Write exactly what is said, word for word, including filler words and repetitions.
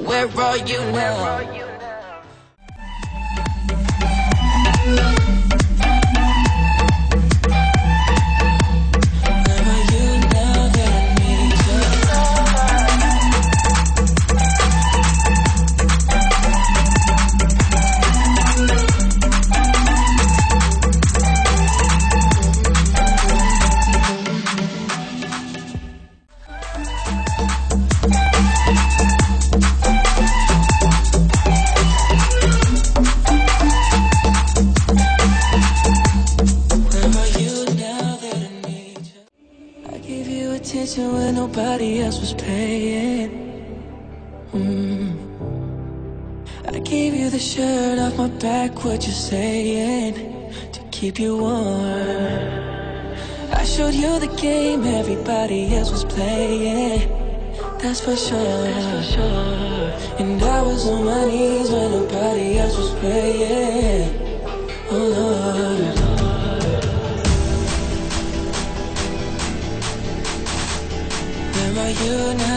Where are you now? Attention when nobody else was paying. mm. I gave you the shirt off my back, what you saying, to keep you warm. I showed you the game everybody else was playing, that's for sure, that's for sure. And I was on my knees when nobody else was praying. Oh Lord, where are you now?